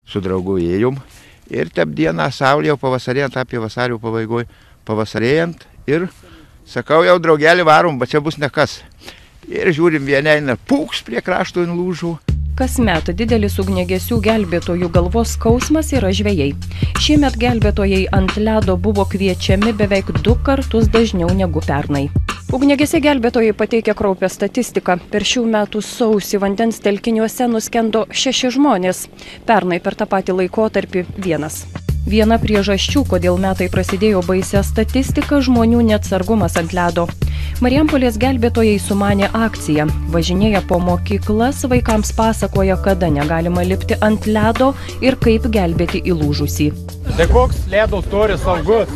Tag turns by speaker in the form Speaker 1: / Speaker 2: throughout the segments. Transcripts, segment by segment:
Speaker 1: Su draugu ėjom ir tep dieną saulė jau pavasarėjant, apie vasario pabaigoje pavasarėjant ir sakau, jau draugelį varom, bet čia bus nekas. Ir žiūrim, vieni eina pūks prie krašto nulūžų.
Speaker 2: Kasmet didelis ugniagesių gelbėtojų galvos skausmas yra žvejai. Šiemet gelbėtojai ant ledo buvo kviečiami beveik 2 kartus dažniau negu pernai. Ugniagesiai gelbėtojai pateikia kraupią statistiką. Per šių metų sausį vandens telkiniuose nuskendo 6 žmonės. Pernai per tą patį laikotarpį 1. Viena priežasčių, kodėl metai prasidėjo baisia statistika, žmonių neatsargumas ant ledo. Marijampolės gelbėtojai sumanė akciją. Važinėja po mokyklas, vaikams pasakoja, kada negalima lipti ant ledo ir kaip gelbėti įlūžusį.
Speaker 3: Tai koks ledo storis saugus?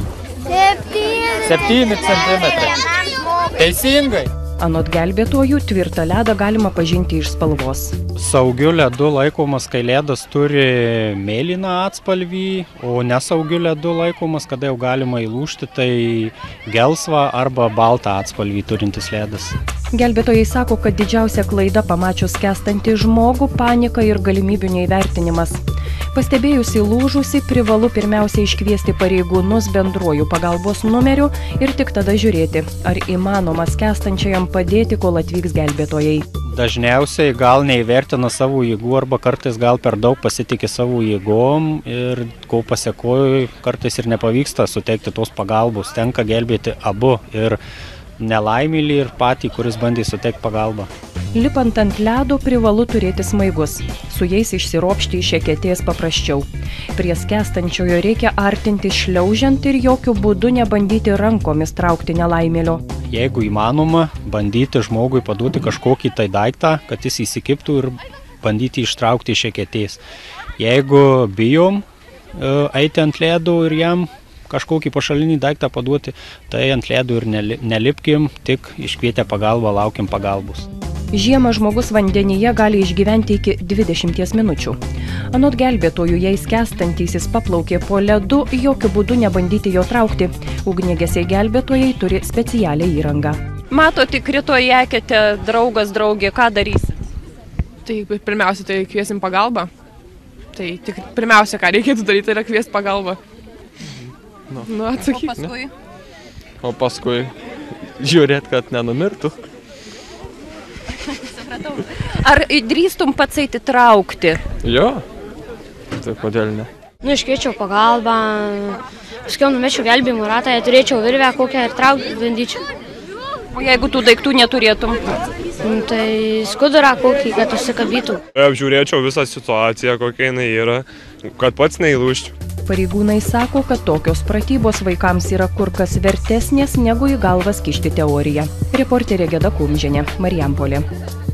Speaker 3: 7 centimetrai. Teisingai.
Speaker 2: Anot gelbėtojų, tvirtą ledą galima pažinti iš spalvos.
Speaker 3: Saugiu ledu laikomas, kai ledas turi mėlyną atspalvį, o nesaugiu ledu laikomas, kada jau galima įlūžti, tai gelsvą arba baltą atspalvį turintis ledas.
Speaker 2: Gelbėtojai sako, kad didžiausia klaida pamačius skęstantį žmogų - panika ir galimybių neįvertinimas. Pastebėjus įlūžusį, privalu pirmiausia iškviesti pareigūnus bendruoju pagalbos numeriu ir tik tada žiūrėti, ar įmanoma skęstančiajam padėti, kol atvyks gelbėtojai.
Speaker 3: Dažniausiai gal neįvertina savo jėgų arba kartais gal per daug pasitikė savo jėgom ir ko pasiekoju, kartais ir nepavyksta suteikti tos pagalbos. Tenka gelbėti abu ir nelaimėlį ir patį, kuris bandė suteikti pagalbą.
Speaker 2: Lipant ant ledo privalu turėti smaigus. Su jais išsiropšti iš eketės paprasčiau. Prie skęstančiojo reikia artinti šliaužiant ir jokių būdų nebandyti rankomis traukti nelaimėlio.
Speaker 3: Jeigu įmanoma, bandyti žmogui paduoti kažkokį tai daiktą, kad jis įsikiptų ir bandyti ištraukti iš eketės. Jeigu bijom eiti ant ledo ir jam kažkokį pašalinį daiktą paduoti, tai ant ledo ir nelipkim, tik iškvietę pagalbą, laukim pagalbos.
Speaker 2: Žiemą žmogus vandenyje gali išgyventi iki 20 minučių. Anot gelbėtojų, jei skęstantysis paplaukė po ledu, jokių būdų nebandyti jo traukti. Ugniagesiai gelbėtojai turi specialią įrangą. Matote, krito į eketę draugas, draugė, ką darysi?
Speaker 4: Tai pirmiausia, tai kviesim pagalbą. Tai tik pirmiausia, ką reikėtų daryti, tai yra kviesti pagalbą. Nu, atsakyk.
Speaker 2: O paskui?
Speaker 5: O paskui žiūrėt, kad nenumirtų.
Speaker 2: Supratau. Ar drįstum pats eiti traukti?
Speaker 5: Jo, tai kodėl ne?
Speaker 6: Nu, iškviečiau pagalbą, paskui numečiau gelbėjimo ratą, turėčiau virvę kokią ir traukti bandyčiau.
Speaker 2: O jeigu tų daiktų neturėtum?
Speaker 6: Tai skudurą kokį, kad užsikabytų.
Speaker 5: Apžiūrėčiau visą situaciją, kokia jinai yra, kad pats neįlūžčiau.
Speaker 2: Pareigūnai sako, kad tokios pratybos vaikams yra kur kas vertesnės negu į galvas kišti teoriją. Reporterė Geda Kumžienė, Marijampolė.